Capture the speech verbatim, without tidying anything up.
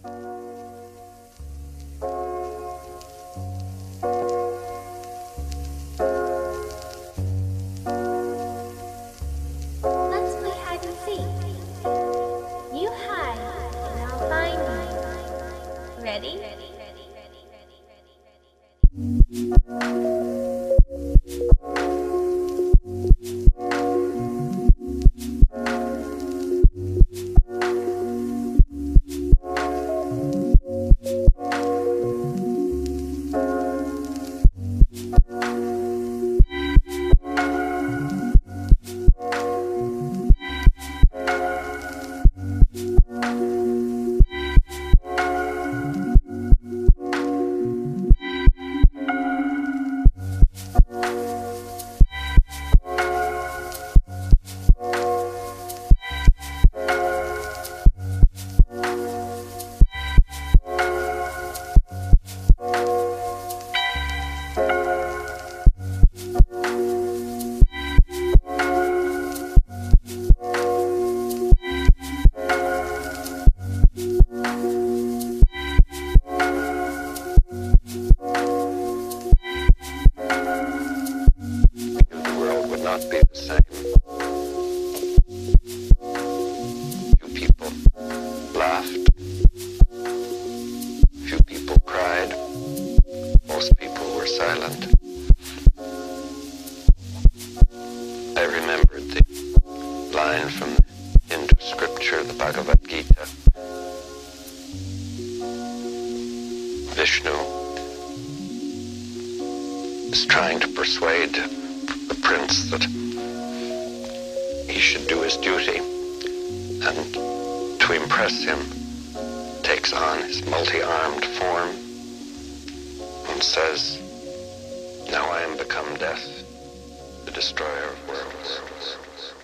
Let's play hide and seek. You hide, and I'll find you. Ready? Not be the same. Few people laughed. Few people cried. Most people were silent. I remembered the line from the Hindu scripture, the Bhagavad Gita. Vishnu is trying to persuade the prince that he should do his duty, and to impress him takes on his multi-armed form and says, "Now I am become death, the destroyer of worlds."